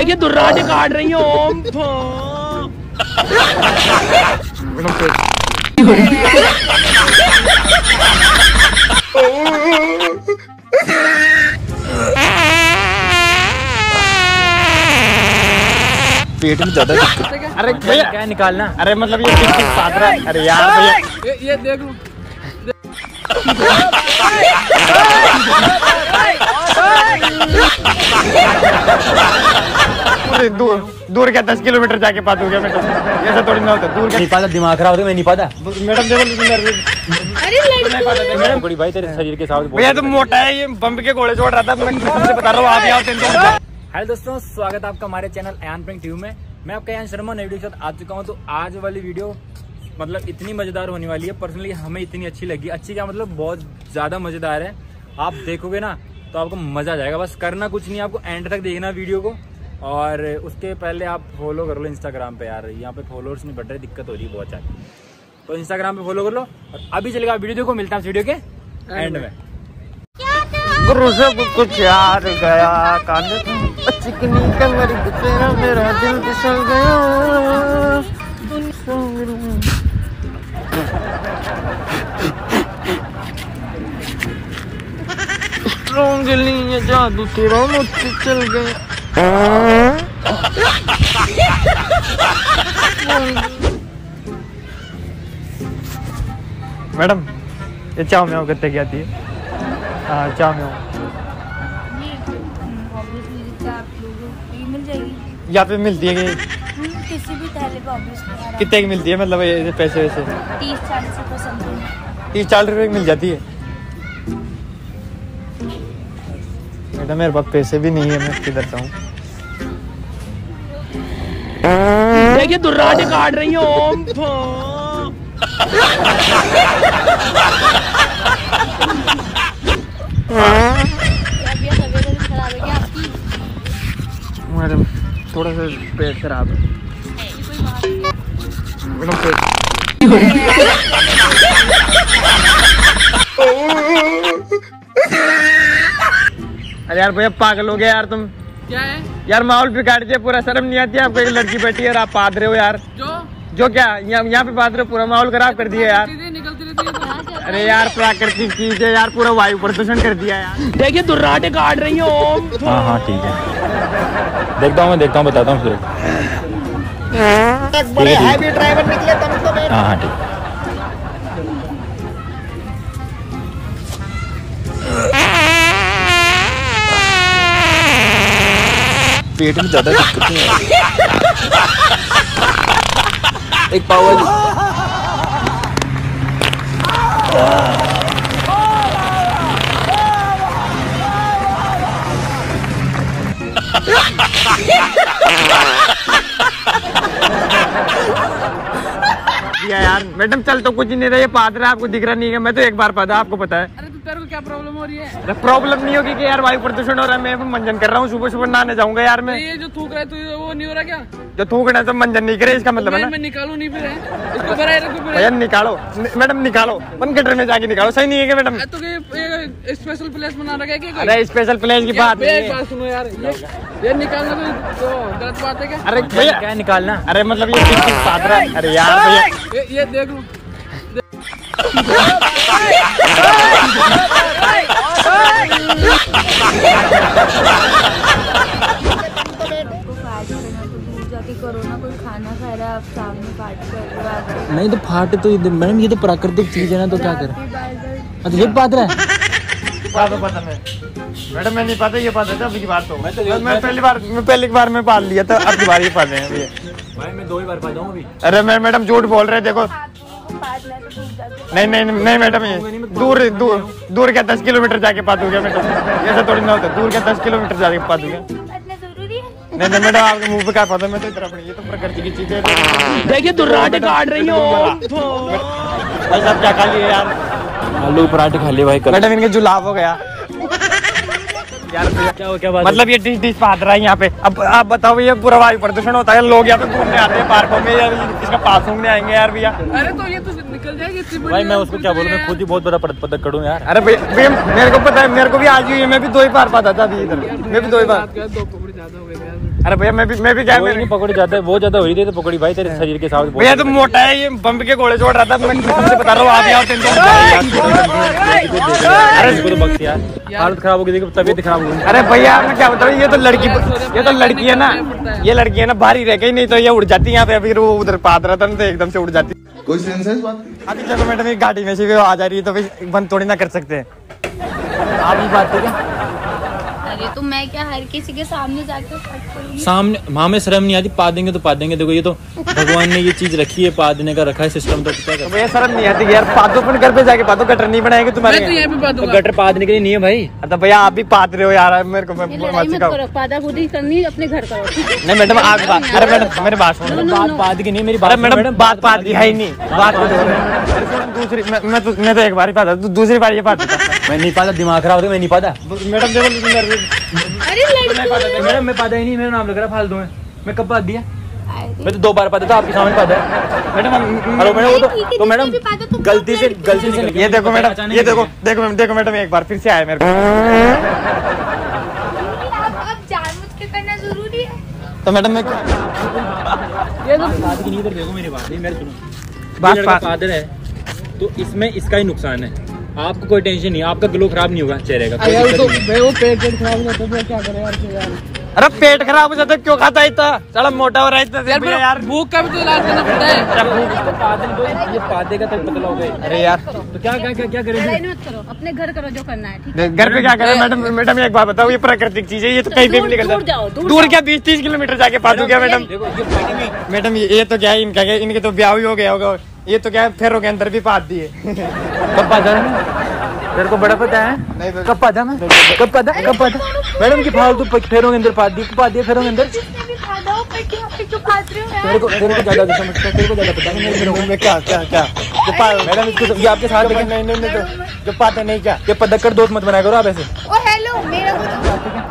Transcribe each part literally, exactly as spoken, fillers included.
देखिए दुर्राटे काट रही है ओम। पेट में ज्यादा दिक्कत। अरे भैया क्या निकालना? अरे मतलब ये किस किस पात्र है? अरे यार भैया ये, ये देख लो। दूर दूर क्या दस किलोमीटर जाके पा दूंगा मैं तो। ऐसा थोड़ी ना होता। दूर नहीं पाता, दिमाग खराब हो, मैं नहीं पाता। मैडम देखो मैडम बड़ी भाई तेरे शरीर के साथ भैया तुम मोटा है, ये बम के गोले छोड़ रहा था। मैं तुमसे बता रहा हूँ, आप यहाँ। हेलो दोस्तों, स्वागत है आपका हमारे चैनल अयान प्रैंक ट्यूब में। मैं आपका अयान शर्मा नई वीडियो के साथ आ चुका हूँ। तो आज वाली वीडियो मतलब इतनी मजेदार होने वाली है। पर्सनली हमें इतनी अच्छी लगी। अच्छी क्या मतलब बहुत ज्यादा मजेदार है। आप देखोगे ना तो आपको मजा आ जाएगा। बस करना कुछ नहीं, आपको एंड तक देखना वीडियो को। और उसके पहले आप फॉलो कर लो इंस्टाग्राम पे। यार यहाँ पे फॉलोअर्स नहीं बढ़ रहे, दिक्कत हो रही है बहुत ज्यादा। तो इंस्टाग्राम पे फॉलो कर लो। और अभी चलेगा वीडियो को, मिलता है वीडियो के एंड में। गुरु से कुछ यार गया कांधे चिकनी कमर तेरा मेरा दिल फिसल गया। स्ट्रॉन्ग लिए जादू तेरा मुझसे चल गया। मैडम ये चाव में कितने की आती है? हाँ चाव में मिल जाएगी। यहाँ पे मिलती है कि किसी भी थैले पे ऑब्वियसली। कितने की मिलती है? मतलब ये पैसे वैसे तीस चालीस रुपए समथिंग। तीस चालीस रुपए की मिल जाती है। मैडम मेरे पास पैसे भी नहीं है, मैं किधर जाऊँ? देखिए दुर्राटे काट रही है ओम। मैडम थोड़ा सा पेट खराब है मैडम। पेट अरे यार भैया पागल हो गया यार तुम। क्या है यार माहौल बिगाड़ दिया पूरा। शर्म नहीं आती आपको? एक लड़की बैठी है और आप पाद रहे हो यार। जो जो क्या यहाँ यहाँ पे पाद रहे हो, पूरा माहौल खराब कर दिया यार। निकलती रहती है। अरे यार प्राकृतिक चीज है यार, पूरा वायु प्रदूषण कर दिया यार। देखिए दुर्राटे काट रही है ओम। हाँ हाँ ठीक है, देखता हूँ मैं देखता हूँ बताता हूँ फिर। एक बड़े हैवी ड्राइवर निकले तुम तो। हाँ हाँ ठीक। पेट में ज्यादा दिक्कत नहीं है। एक पावर यार। मैडम चल तो कुछ नहीं रहा, ये पादरा आपको दिख रहा नहीं है। मैं तो एक बार पादा, आपको पता है। अरे तो तेरे को क्या प्रॉब्लम हो रही है? अरे प्रॉब्लम नहीं होगी कि यार वायु प्रदूषण हो रहा है। मैं मंजन कर रहा हूँ, सुबह सुबह नहाने जाऊंगा यार मैं। ये जो थूक रहा है तो वो नहीं हो रहा क्या? जो थूकना तो मंजन नहीं करे, इसका मतलब है ना। मैं निकालू नहीं फिर है इसको भरा है। भैया निकालो मैडम, निकालो वन कटर में जाके निकालो। सही नहीं है क्या मैडम? तो ये स्पेशल प्लेस बना रखा है क्या? अरे स्पेशल प्लेस की बात नहीं है। बात सुनो यार, ये ये निकालना तो गलत बात है क्या? अरे भैया क्या निकालना? अरे मतलब ये किस किस पात्र है? अरे यार भैया ये ये देख लो। कोरोना कोई खाना खा रहा है, आप सामने पार्टी कर रहे हो। नहीं तो फाट तो मैडम ये तो प्राकृतिक चीज है ना, तो क्या कर? अच्छा ये बात है। पता पता मैं मैडम मैं नहीं पता, ये पता था। अब की बात तो मैं तो मैं पहली बार मैं पहली बार में पाल लिया था। अब की बार ये पाले हैं भैया। भाई मैं दो ही बार पाता हूँ अभी। अरे मैं मैडम झूठ बोल रहे देखो। नहीं नहीं नहीं मैडम, ये दूर दूर दूर क्या दस किलोमीटर जाके पा दूंगा मैं तो। ऐसा थोड़ी ना होता। दूर क्या दस किलोमीटर जाके पा दूंगा। नहीं नहीं मैडम आपके मुंह पे क्या पता। मैं तो इतना अपनी, ये तो प्रकृति की चीज है। देखिए दुर्राटे काट रही है ओम। भाई साहब क्या खा लिए यार? आलू पराठे खा लिए भाई कल। मैडम इनके जुलाब हो गया यार। क्या हो क्या बात? मतलब ये डिश डिश पाद रहा है यहाँ पे। अब आप बताओ, ये पूरा वायु प्रदूषण होता है। लोग यहाँ पे घूमने आते हैं पार्कों में, या इसका पास घूमने आएंगे यार भैया। अरे तो ये तो निकल जाएगी कितनी बड़ी भाई है, मैं उसको क्या बोलूं, मैं यार। खुद ही बहुत बड़ा पदक करूं यार। अरे भैया भैया मेरे को पता है, मेरे को भी आज हुई है, मैं भी दो ही बार पाता था अभी इधर, मैं भी दो ही बार। बात कर, दो पकड़ी ज्यादा हो गई यार। अरे भैया मैं भी मैं भी क्या कोई नहीं, पकौड़ी ज्यादा वो ज्यादा हुई थी तो पकौड़ी भाई तेरे शरीर के हिसाब से। भैया तुम मोटा है, ये बम के गोले छोड़ रहा था, मैं तुमसे बता रहा हूँ आप यहाँ अरे इसको तो बख्श यार, हालत खराब हो गई, तबीयत खराब हो गई। अरे भैया मैं क्या बताऊँ, ये तो लड़की ये तो लड़की है ना, ये लड़की है ना, बाहरी रह गई, नहीं तो ये उड़ जाती यहाँ पे, फिर वो उधर पाद रहा था ना तो एकदम से उड़ जाती। कोई सेंस है इस बात? अभी चलो मैडम एक गाड़ी में से भी आ जा रही है तो भाई बंद थोड़ी ना कर सकते हैं आप ही बात ठीक अरे तो मैं क्या हर किसी के सामने जाकर पाठ करूंगी? सामने हमें शर्म नहीं आती, पा देंगे तो पा देंगे। देखो ये तो भगवान ने ये चीज रखी है, पा देने का रखा है सिस्टम, तो क्या तो भैया शर्म नहीं आती यार, पादो अपन घर पे जाके पादो, गटर नहीं बनाएंगे तुम्हारे मैं तो यहीं पे बात कर। गटर पा देने के लिए नहीं है भाई। तो भैया आप भी पाद रहे हो यार, मेरे को मैं ये मत लड़ाई मत सिखाओ। करो, पादा खुदी करनी अपने घर करो, ठीक है? नहीं मैडम आप बात, अरे मैडम मेरी बात सुनो, बात पाद की नहीं मेरी अरे बात। मैडम बात पाद की है ही नहीं, बात कुछ और है। दूसरी मैं मैं तो मैं तो एक बार ही पाता, दूसरी बार ये पाता था मैं नहीं पाता, दिमाग खराब हो गया, मैं नहीं पाता मैडम। देखो अरे लड़की मैडम, मैं पाता ही नहीं, मेरा नाम लग रहा फालतू में। मैं कब पाद दिया? मैं तो दो बार पाता था, आपके सामने पाता है मैडम। हेलो मैडम, वो तो तो मैडम गलती से गलती से ये देखो मैडम, ये देखो देखो मैडम, देखो मैडम एक बार फिर से आया मेरे को। अब जानबूझ के करना जरूरी है। तो मैडम मैं ये तो बात की नहीं, इधर देखो मेरी बात, मेरे सुनो। बात बात फादर है तो इसमें इसका ही नुकसान है, आपको कोई टेंशन नहीं, आपका ग्लो खराब नहीं होगा चेहरे का। कोई यार दिक्कत तो नहीं है। भाई वो पेट पेट खराब हो जाता है, क्या करे यार फिर यार। अरे पेट खराब हो जाता है, क्यों खाता है इतना, साला मोटा हो रहा है इतना यार भैया फिर यार। भूख का भी तो इलाज करना पड़ता है। अरे भूख तो पादे दो, ये पादे का तक पतला हो गए। अरे यार तो क्या क्या क्या क्या लड़ाई करेंगे? मत करो, अपने घर करो जो करना है, ठीक है? घर पे क्या करें मैडम? मैडम एक बात बताओ, ये प्राकृतिक चीज है, ये तो कहीं पे भी दूर- निकल दूर जाओ, जाता दूर दूर जाओ। क्या बीस तीस किलोमीटर जाके पादू क्या मैडम? देखो ये पानी में मैडम ये ये तो क्या है इनका, क्या इनके तो ब्याह ही हो गया होगा, ये तो क्या है फेरों के अंदर भी पाद दिए। कब पादा है? तेरे को बड़ा पता है? नहीं तो- कब पादा मैं कब पादा कब पादा मैडम की फालतू फेरों के अंदर पाद दी, पाद दिया फेरों के अंदर। जिसने भी खादा हो पर क्यों पे क्यों खाद रहे हो तेरे यार? को तेरे को ज्यादा समझता है, तेरे को ज्यादा पता है मेरे को। में क्या क्या क्या जो पा- मैडम इसको ये आपके साथ नहीं नहीं नहीं नहीं, जो- जो पाते नहीं क्या। ये पदक्कड़ दोस्त मत बनाया करो आप ऐसे। ओ हेलो, मेरा को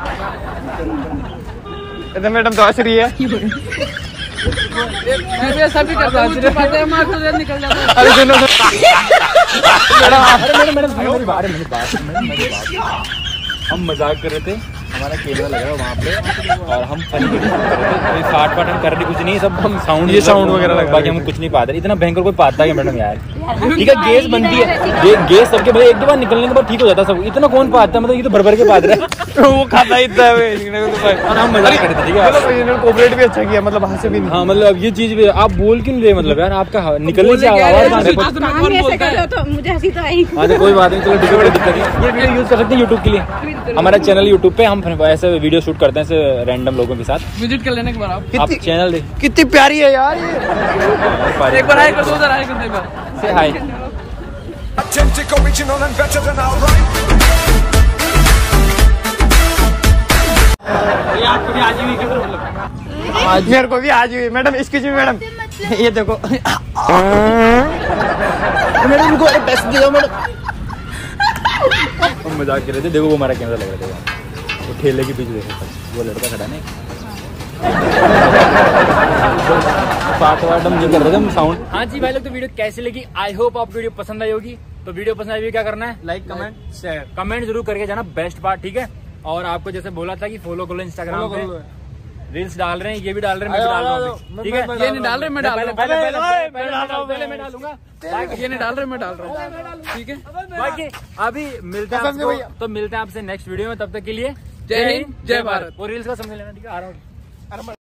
ये मैडम तो हंस रही है। मैं भी ऐसा भी करता हूँ, मुझे पता है मार तो जल्द निकल जाता है। अरे सुनो अरे मैडम मैडम मेरी बात मेरी बात मेरी बात हम मजाक कर रहे थे, हमारा कैमरा लगा है वहाँ पे और हम फनी वीडियो शूट कर रहे थे। कोई फाट फाट हम कर रहे कुछ नहीं, सब हम साउंड ये sound वगैरह लगा बाकी हम कुछ नहीं पाते। इतना भयंकर कोई पाता है मैडम यार? ठीक है गैस बनती है, गे, गैस सबके मतलब एक दो बार निकलने के बाद ठीक हो जाता है सब। इतना कौन पाता है? मतलब ये तो भर भर के पात रहे हैं। वो खाता ही इतना है इन्होंने तो भाई। और हम मजाक कर रहे थे, ठीक है? मतलब इन्होंने कोऑपरेट भी अच्छा किया, मतलब हंसे भी नहीं। हाँ मतलब अब ये चीज भी आप बोल क्यों नहीं रहे? मतलब यार आपका निकलने से बोलने क्या आवाज है, आने सोचो तो मैं कौन बोलता है। तो मुझे हंसी तो आई। हाँ तो कोई बात नहीं, चलो ठीक है, कोई दिक्कत नहीं। ये वीडियो यूज कर सकते हैं यूट्यूब के लिए। हमारा चैनल यूट्यूब पे हम ऐसे वीडियो शूट करते हैं ऐसे रैंडम लोगों के साथ। विजिट कर लेने के बाद आप आप चैनल दे कितनी प्यारी है यार ये। एक बार हाई कर दो, उधर हाई कर दो एक बार। से हाय। Authentic, original and better than our right. ये आपको भी आज हुई क्या मतलब? आज मेरे को भी आज हुई मैडम। एक्सक्यूज मी मैडम, ये देखो मैडम उनको टेस्ट दे दो मैडम। हम मजाक कर रहे थे, देखो वो हमारा कैमरा लग रहा था, वो ठेले के पीछे देखो वो लड़का खड़ा नहीं। पार्ट वार्ट हम ये कर रहे थे हम साउंड। हाँ जी भाई लोग, तो वीडियो कैसी लगी? आई होप आप वीडियो पसंद आई होगी। तो वीडियो पसंद आई क्या करना है? लाइक कमेंट शेयर, कमेंट जरूर करके जाना, बेस्ट पार्ट, ठीक है? और आपको जैसे बोला था कि फॉलो करो इंस्टाग्राम पे, रील्स डाल रहे हैं, ये भी डाल रहे हैं, मैं भी डाल रहा हूँ, ठीक है? ये नहीं डाल रहे, मैं डाल रहा हूँ। पहले पहले पहले पहले मैं डालूंगा, ये नहीं डाल रहे, मैं डाल रहा हूँ, ठीक है? बाकी अभी मिलते हैं आपको, तो मिलते हैं आपसे नेक्स्ट वीडियो में। तब तक के लिए जय हिंद, जय भारत। वो रील्स का समझ लेना, ठीक है? आ रहा हूँ।